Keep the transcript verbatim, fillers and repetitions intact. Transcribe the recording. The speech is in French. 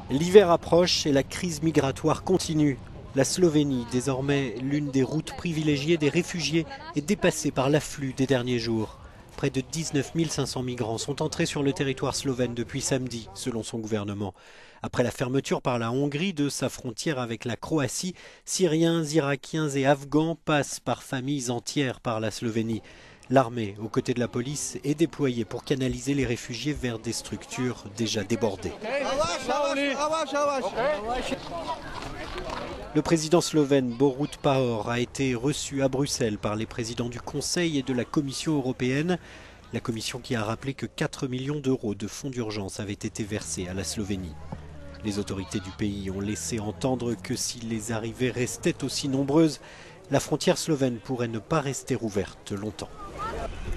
L'hiver approche et la crise migratoire continue. La Slovénie, désormais l'une des routes privilégiées des réfugiés, est dépassée par l'afflux des derniers jours. Près de dix-neuf mille cinq cents migrants sont entrés sur le territoire slovène depuis samedi, selon son gouvernement. Après la fermeture par la Hongrie de sa frontière avec la Croatie, Syriens, Irakiens et Afghans passent par familles entières par la Slovénie. L'armée, aux côtés de la police, est déployée pour canaliser les réfugiés vers des structures déjà débordées. Le président slovène Borut Pahor a été reçu à Bruxelles par les présidents du Conseil et de la Commission européenne. La Commission qui a rappelé que quatre millions d'euros de fonds d'urgence avaient été versés à la Slovénie. Les autorités du pays ont laissé entendre que si les arrivées restaient aussi nombreuses, la frontière slovène pourrait ne pas rester ouverte longtemps.